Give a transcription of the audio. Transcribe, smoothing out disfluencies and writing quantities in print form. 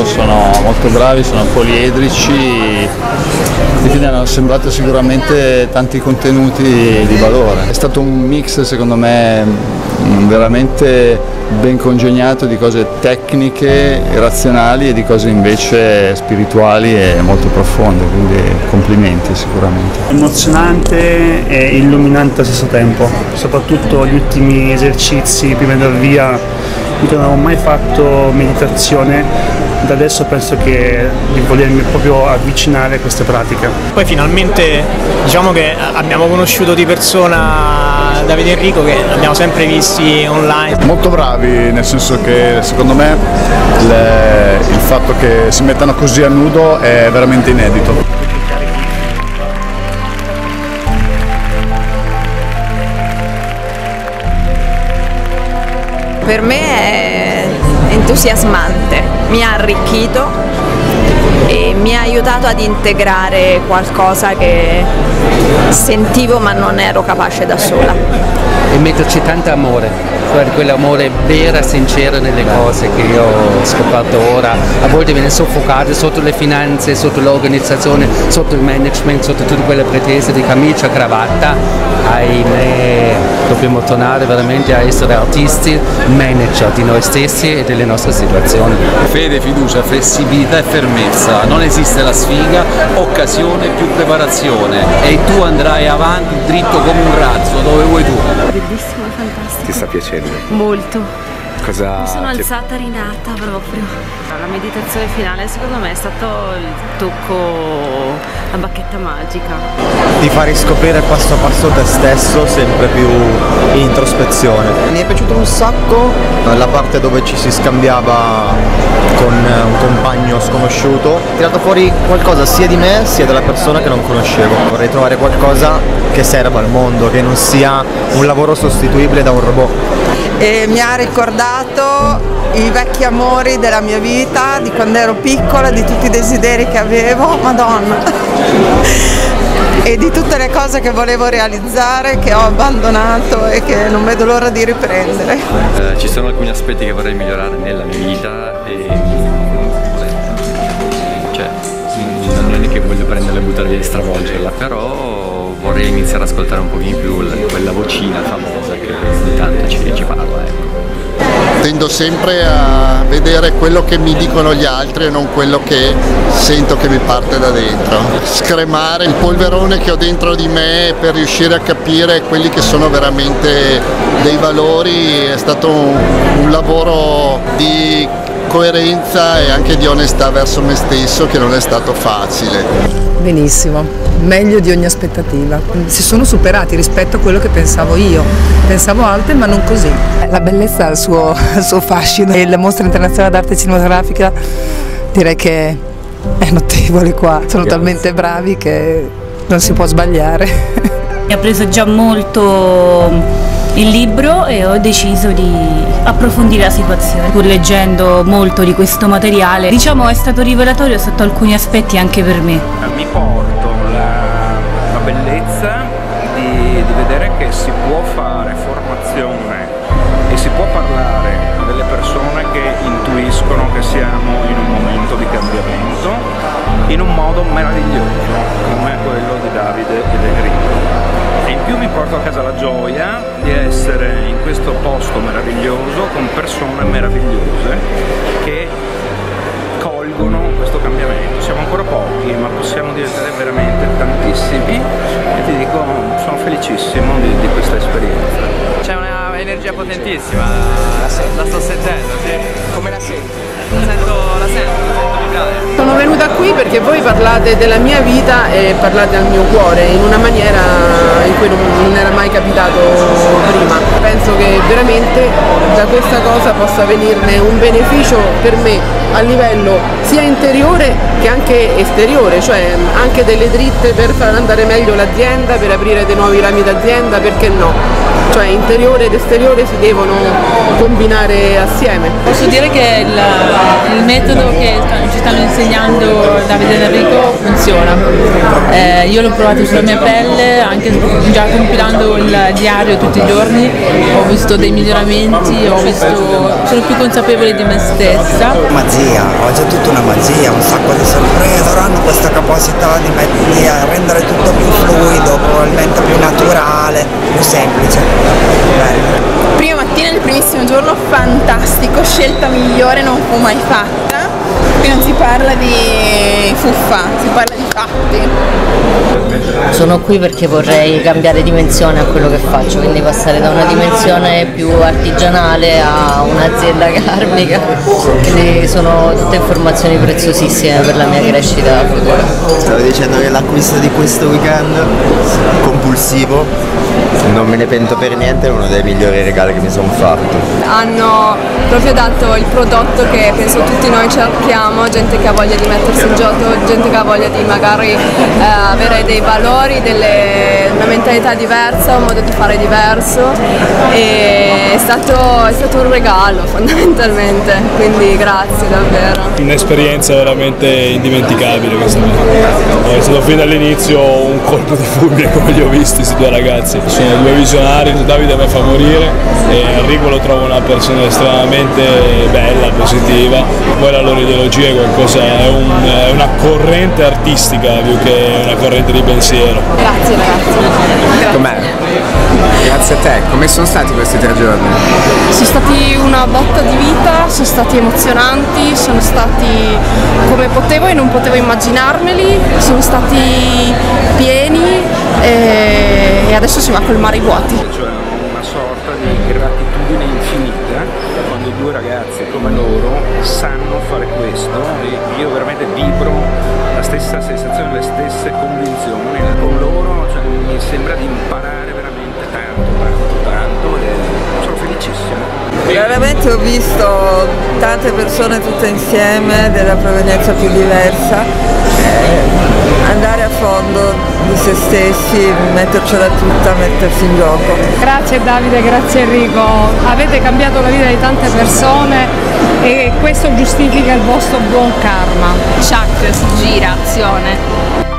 loro sono molto bravi, sono poliedrici e quindi hanno assemblato sicuramente tanti contenuti di valore. È stato un mix secondo me veramente ben congegnato di cose tecniche e razionali e di cose invece spirituali e molto profonde, quindi complimenti sicuramente. Emozionante e illuminante allo stesso tempo, soprattutto gli ultimi esercizi prima di andare via, io non avevo mai fatto meditazione, da adesso penso di volermi proprio avvicinare a queste pratiche. Poi finalmente diciamo che abbiamo conosciuto di persona Davide e Enrico, che abbiamo sempre visti online. Molto bravi, nel senso che secondo me il fatto che si mettano così a nudo è veramente inedito. Per me è entusiasmante, mi ha arricchito e mi ha aiutato ad integrare qualcosa che sentivo ma non ero capace da sola. E metterci tanto amore, cioè quell'amore vero e sincero nelle cose che io ho scoperto ora. A volte viene soffocato sotto le finanze, sotto l'organizzazione, sotto il management, sotto tutte quelle pretese di camicia, cravatta. Ahimè, dobbiamo tornare veramente a essere artisti, manager di noi stessi e delle nostre situazioni. Fede, fiducia, flessibilità e fermezza, non esiste la sfiga, occasione più preparazione e tu andrai avanti dritto come un razzo dove vuoi tu. Bellissimo, fantastico. Ti sta piacendo? Molto. Cosa? Mi sono alzata rinata proprio. La meditazione finale secondo me è stato il tocco, la bacchetta magica. Di far riscoprire passo passo te stesso, sempre più in introspezione. Mi è piaciuto un sacco la parte dove ci si scambiava con un compagno sconosciuto. Ho tirato fuori qualcosa sia di me sia della persona che non conoscevo. Vorrei trovare qualcosa che serva al mondo, che non sia un lavoro sostituibile da un robot. E mi ha ricordato i vecchi amori della mia vita, di quando ero piccola, di tutti i desideri che avevo, Madonna, e di tutte le cose che volevo realizzare, che ho abbandonato e che non vedo l'ora di riprendere. Ci sono alcuni aspetti che vorrei migliorare nella mia vita e cioè, non è che voglio prenderla e buttarla via e stravolgerla, però vorrei iniziare ad ascoltare un pochino più quella vocina famosa che ogni tanto ci parla. Tendo sempre a vedere quello che mi dicono gli altri e non quello che sento che mi parte da dentro. Scremare il polverone che ho dentro di me per riuscire a capire quelli che sono veramente dei valori è stato un lavoro di coerenza e anche di onestà verso me stesso che non è stato facile. Benissimo, meglio di ogni aspettativa. Si sono superati rispetto a quello che pensavo io. Pensavo alte ma non così. La bellezza ha il suo fascino e la mostra internazionale d'arte cinematografica direi che è notevole qua. Sono talmente bravi che non si può sbagliare. Mi ha preso già molto il libro e ho deciso di approfondire la situazione. Pur leggendo molto di questo materiale, diciamo è stato rivelatorio sotto alcuni aspetti anche per me. Mi porto la bellezza di vedere che si può fare formazione e si può parlare a delle persone che intuiscono che siamo in un momento di cambiamento in un modo meraviglioso come quello di Davide ed Enrico. E in più mi porto a casa la gioia di essere in questo posto meraviglioso con persone meravigliose che colgono questo cambiamento. Siamo ancora pochi ma possiamo diventare veramente tantissimi e ti dico sono felicissimo di questa esperienza. C'è una energia potentissima, la sto sentendo, sì. Come la senti? La sento vibrare. Sono venuta qui perché voi parlate della mia vita e parlate al mio cuore in una maniera in cui non era mai capitato prima. Penso che veramente da questa cosa possa venirne un beneficio per me a livello sia interiore che anche esteriore, cioè anche delle dritte per far andare meglio l'azienda, per aprire dei nuovi rami d'azienda, perché no? Cioè interiore ed esteriore si devono combinare assieme. Posso dire che il metodo che ci stanno insegnando Davide ed Enrico funziona. Io l'ho provato sulla mia pelle, anche già compilando il diario tutti i giorni, ho visto dei miglioramenti, sono più consapevole di me stessa. Magia, oggi è tutta una magia, un sacco di sorprese, loro hanno questa capacità di rendere tutto più fluido, probabilmente più naturale, più semplice. Bello. Prima mattina, il primissimo giorno, fantastico, scelta migliore non fu mai fatta. Qui non si parla di fuffa, si parla di fatti. Sono qui perché vorrei cambiare dimensione a quello che faccio, quindi passare da una dimensione più artigianale a un'azienda karmica, quindi sono tutte informazioni preziosissime per la mia crescita futura. Stavo dicendo che l'acquisto di questo weekend, compulsivo, non me ne pento per niente, è uno dei migliori regali che mi sono fatto. Hanno proprio dato il prodotto che penso tutti noi cerchiamo, gente che ha voglia di mettersi in gioco, gente che ha voglia di magari avere dei valori, una mentalità diversa, un modo di fare diverso, e è stato un regalo fondamentalmente, quindi grazie davvero. Un'esperienza veramente indimenticabile questa volta. È stato fin dall'inizio un colpo di fulmine come li ho visti questi due ragazzi. Sono due visionari, Davide mi fa morire e Enrico lo trovo una persona estremamente bella, positiva. Poi la loro ideologia è qualcosa, è una corrente artistica più che una corrente di pensiero. Grazie ragazzi. Com'è? Grazie a te, come sono stati questi 3 giorni? Sono stati una botta di vita, sono stati emozionanti, sono stati come potevo e non potevo immaginarmeli, sono stati pieni e adesso si va a colmare i vuoti. Cioè una sorta di gratitudine infinita quando 2 ragazzi come loro sanno fare questo, e io veramente vibro la stessa sensazione, le stesse convinzioni con loro, cioè, mi sembra di imparare veramente tanto e sono felicissimo. Veramente ho visto tante persone tutte insieme della provenienza più diversa, andare a fondo di se stessi, mettercela tutta, mettersi in gioco. Grazie Davide, grazie Enrico, avete cambiato la vita di tante persone e questo giustifica il vostro buon karma. Chuck, si gira, azione.